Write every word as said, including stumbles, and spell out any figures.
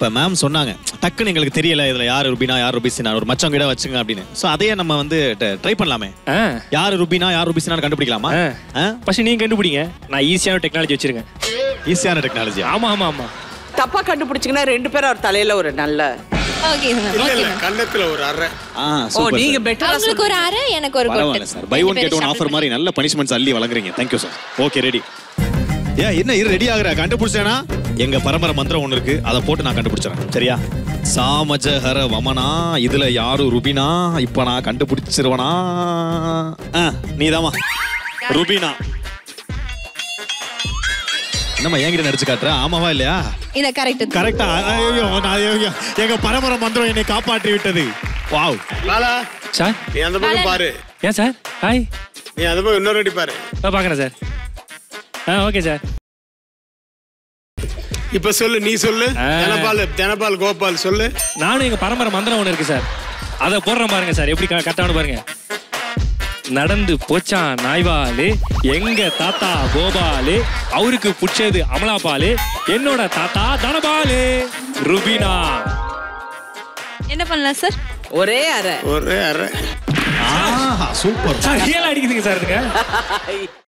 இப்ப மேம் சொன்னாங்க டக்குன்னு எங்களுக்கு தெரியல இதுல யாரு ருபினா யார் ருபிசினா ஒரு மச்சம் கிட்ட வச்சுங்க அப்படின்னு. சோ அதையே நம்ம வந்து ட்ரை பண்ணலாமே. யார் ருபினா யார் ருபிசினான்னு கண்டுபிடிக்கலாமா? ஃபர்ஸ்ட் நீங்க கண்டுபிடிங்க. நான் ஈஸியான டெக்னாலஜி வச்சிருக்கேன். ஈஸியான டெக்னாலஜி? ஆமா ஆமா ஆமா. தப்பா கண்டுபிடிச்சீங்கன்னா ரெண்டு பேரும் அவர் தலையில ஒரு நல்ல ஓகே இல்ல கண்ணத்துல ஒரு அரை. ஆ ஓ சூப்பர். நீங்க பெட்டரா உங்களுக்கு ஒரு அரை எனக்கு ஒரு பரவாயில்லை sir. Buy one get one offer மாதிரி நல்ல பனிஷ்மெண்ட்ஸ் அள்ளி வழங்குறீங்க. Thank you sir. Okay ready. ஏ என்ன இரு ரெடி ஆகுற கண்டுபிடிச்சேனா? எங்க பரம்பரை மந்திரம் ஒன்னு இருக்கு அதை போட்டு நான் கண்டுபிடிச்சறேன். சரியா? சாமஜஹர வமனா இதுல யாரு ருபினா இப்ப நான் கண்டுபிடிச்சிருவனா? நீதாமா ருபினா. நம்ம என்கிட்ட நடிச்சு காட்டுற ஆமாவா இல்லையா? இத கரெக்ட். கரெக்டா? ஐயோ நான் எங்க பரம்பரை மந்திரம் என்னை காப்பாற்றி விட்டது. வாவ். லாலா சார் நீ அந்த பக்கம் பாரு. ஏன் சார்? ஹாய். நீ அந்த பக்கம் இன்னொரு அடி பாரு. நான் பார்க்கறேன் சார். ஆ ஓகே சார். இப்ப சொல்லு நீ சொல்லு. தனபால் தனபால் கோபால் சொல்லு. நானும் எங்க பரம்பரை மந்திரம் ஒன்று இருக்கு சார். அதை போடுறேன் பாருங்க சார் எப்படி கரெக்டானு பாருங்க. நடந்து போச்சான் நாய்வாலு எங்க தாத்தா கோபாலு அவருக்கு பிடிச்சது அமலாபாலு என்னோட தாத்தா தனபாலு ருபினா. என்ன பண்ணலாம் சார்? ஒரே அரை ஒரே அரை. சூப்பர் சார் ரியலா அடிக்குதுங்க சார் இதுங்க.